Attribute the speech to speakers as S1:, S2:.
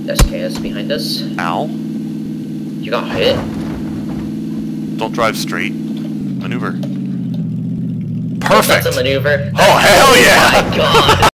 S1: SKS behind us.
S2: Ow.
S1: You got hit?
S2: Don't drive straight. Maneuver. Perfect!
S1: That's a maneuver.
S2: Oh, hell yeah!
S1: Oh my god!